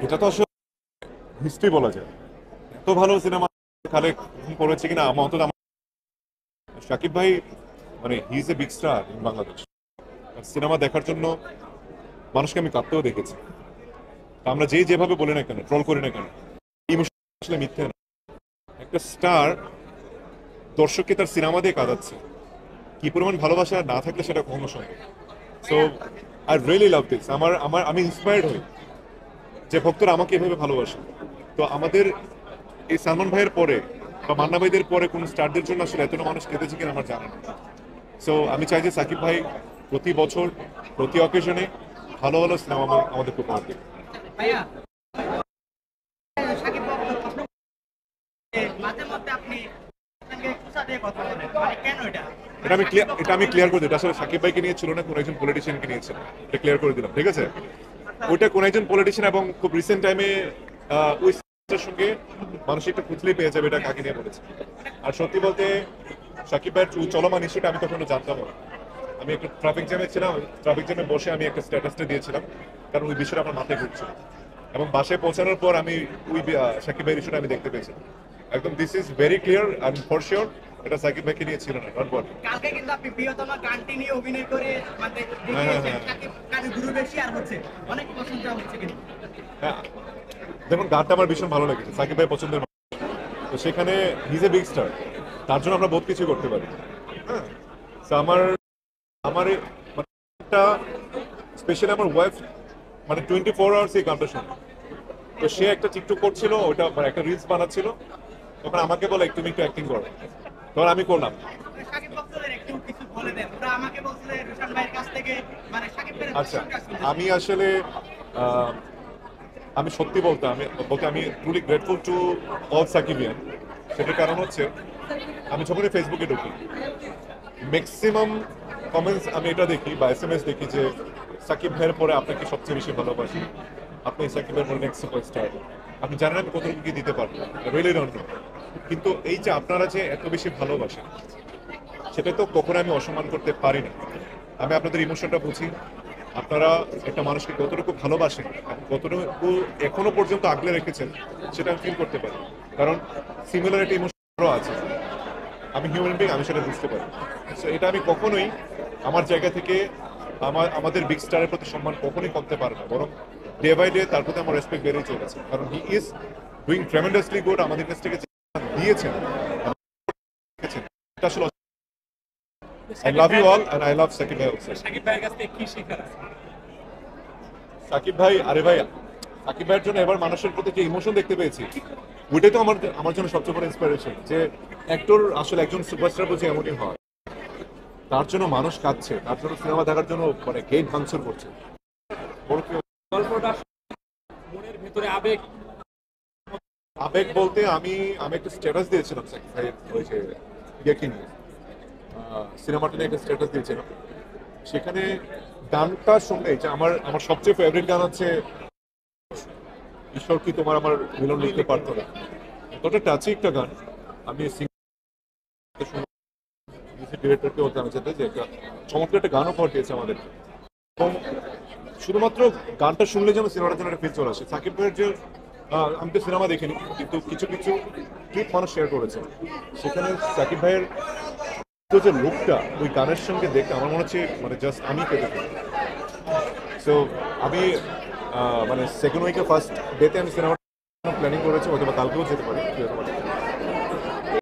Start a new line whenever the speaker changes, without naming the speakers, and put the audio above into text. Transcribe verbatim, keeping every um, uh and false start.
এটা তো আসলে হিস্ট্রি বলা যায়। এত ভালো সিনেমা খালে করেছে কিনা আমার অন্তত আমার শাকিব ভাই, মানে he is a big star in Bangladesh. Cinema দেখার জন্য মানুষকে আমি কাঁদতেও দেখেছি। তা আমরা যে যেভাবে বলি না কেন, ট্রল করি না কেন, ইমোশন আসলে মিথ্যে না। একটা স্টার দর্শককে তার সিনেমা দিয়ে কাঁদাচ্ছে, কি পরিমাণ ভালোবাসা না থাকলে সেটা কখনো সম্ভব। So I really love this. আমার আমার আমি ইন্সপায়ার্ড হই যে ভক্তরা আমাকে এভাবে ভালোবাসে। তো আমাদের এই সালমান ভাইয়ের পরে বা মান্না ভাইদের পরে কোন স্টারদের জন্য আসলে এতটা মানুষ কেঁদেছে কিনা আমার জানা নেই। সো আমি চাই যে সাকিব ভাই প্রতি বছর প্রতি অকেশনে ভালো ভালো সিনেমা আমাদের উপহার দিক।
ভাইয়া, সাকিব বাবু প্রশ্ন করতে মাঝে মধ্যে আপনি সঙ্গে কুচা দিয়ে কথা বলেন, মানে কেন এটা?
এটা আমি ক্লিয়ার এটা আমি ক্লিয়ার করে দিই। এটা আসলে সাকিব ভাইকে নিয়ে ছিল না, কোন একজন পলিটিশিয়ানকে নিয়েছিল। এটা ক্লিয়ার করে দিলাম, ঠিক আছে? ওইটা কোন একজন পলিটিশিয়ান, এবং খুব রিসেন্ট টাইমে ওই সিস্টার সঙ্গে মানুষ একটু খুঁজলেই পেয়ে যাবে এটা কাকে নিয়ে বলেছে। আর সত্যি বলতে সাকিব ভাইয়ের চু- চলমান ইস্যুটা আমি কখনো জানতাম না। আমি একটা ট্রাফিক জ্যামে ছিলাম, ট্রাফিক জ্যামে বসে আমি একটা স্ট্যাটাসটা দিয়েছিলাম, কারণ ওই বিষয়টা আমার মাথায় ঘুরছিল। এবং বাসায় পৌঁছানোর পর আমি ওই আহ, সাকিব ভাইয়ের ইস্যুটা আমি দেখতে পেয়েছিলাম। একদম this is very clear, I for sure এটা সাকিব ভাইকে নিয়ে ছিল না, নট বল।
কালকে কিন্তু আপনি প্রিয়তমা গানটি নিয়ে অভিনয় করে মানে
হ্যাঁ, হ্যাঁ,
দেখিয়েছেন,
হ্যাঁ।
সাকিব কানে গুরু বেশি আর হচ্ছে অনেক প্রশংসা হচ্ছে কিন্তু।
হ্যাঁ, দেখুন গানটা আমার ভীষণ ভালো লেগেছে, সাকিব ভাই পছন্দের মানুষ। তো সেখানে হিজ এ বিগ স্টার, তার জন্য আমরা বহুত কিছু করতে পারি। হ্যাঁ, তো আমার আমার এ- মানে একটা স্পেশালি আমার ওয়াইফ মানে টোয়েন্টি ফোর আওয়ার্স এই গানটা শুনে। তো সে একটা টিকটক করছিল, ওটা মানে একটা রিলস বানাচ্ছিল, তখন আমাকে বলে তুমি একটু অ্যাক্টিং করো। তখন আমি করলাম।
সাকিব ভক্তদের একটু কিছু বলে দেন, ওরা আমাকে বলছে রোশন ভাইয়ের কাছ থেকে মানে সাকিব ভাইয়ের
আচ্ছা,
প্রশংসা শুনতে।
আমি আসলে আহ, আমি সত্যি বলতে আমি বলতে আমি truly grateful to all Shakibian. সেটার কারণ হচ্ছে আমি যখনই ফেসবুকে ঢুকি ম্যাক্সিমাম কমেন্টস আমি এটা দেখি বা এস এম এস দেখি যে সাকিব ভাইয়ের পরে আপনাকে সবচেয়ে বেশি ভালোবাসি, আপনি সাকিবের পরে নেক্সট সুপারস্টার, আপনি জানেন আমি কতটুকু কি দিতে পারবো, রিয়েলি ডোন্ট নো। কিন্তু এই যে আপনারা যে এত বেশি ভালোবাসেন সেটা তো কখনো আমি অসম্মান করতে পারি না। আমি আপনাদের ইমোশনটা বুঝি, আপনারা একটা মানুষকে কতটুকু ভালোবাসেন এবং কতটুকু এখনো পর্যন্ত আগলে রেখেছেন সেটা আমি ফিল করতে পারি। কারণ সিমিলার একটা ইমোশন আছে, আমি হিউম্যান বিং, আমি সেটা বুঝতে পারি। সো এটা আমি কখনোই আমার জায়গা থেকে আমার আমাদের বিগ স্টারের প্রতি সম্মান কখনোই কমতে পারে না, বরং ডে বাই ডে তার প্রতি আমার রেসপেক্ট বেড়েই চলেছে। কারণ he is doing tremendously good, আমাদের কাছ থেকে যে দিয়েছেন রেখেছেন, এটা আসলে I love you all and I love Shakib ভাই অলসো।
সাকিব ভাইয়ের কাছ থেকে কি শেখার আছে?
সাকিব ভাই, আরে ভাই, সাকিব ভাইয়ের জন্য এবার মানুষের প্রতি যে ইমোশন দেখতে পেয়েছি ওইটাই তো আমার আমার জন্য সবচেয়ে বড় ইন্সপিরেশন, যে অ্যাক্টর আসলে একজন সুপারস্টার বুঝে এমনই হয়। তার জন্য মানুষ কাঁদছে, তার জন্য সিনেমা দেখার জন্য মানে গেট ভাঙচুর করছে। বড় কি
গল্পটা মনের ভেতরে আবেগ।
আবেগ বলতে আমি আমি একটা স্ট্যাটাস দিয়েছিলাম সাকিব ভাইয়ের ওই যে ইয়েকে নিয়ে, সিনেমাটা নিয়ে একটা স্ট্যাটাস দিয়েছিলাম। সেখানে গানটা শুনলে যে আমার আমার সবচেয়ে ফেভারিট গান হচ্ছে ঈশ্বর কি তোমার আমার মিলন লিখতে পারতো না। এতটা টাচি একটা গান। আমি ডিরেক্টরকে বলতে আমি চাইতে যে একটা চমৎকার একটা গানও পাওয়া দিয়েছে আমাদের। এবং শুধুমাত্র গানটা শুনলে যেন সিনেমাটার জন্য একটা ফিল চলে আসে। সাকিব ভাইয়ের যে আহ, আমি তো সিনেমা দেখিনি, কিন্তু কিছু কিছু ক্লিপ মানুষ শেয়ার করেছে, সেখানে সাকিব ভাইয়ের তো যে লুকটা ওই গানের সঙ্গে দেখে আমার মনে হচ্ছে মানে জাস্ট আমি কেটে সো আমি আহ, মানে সেকেন্ড উইকে ফার্স্ট ডেতে আমি সিনেমা প্ল্যানিং করেছি, হয়তো বা কালকেও যেতে পারি।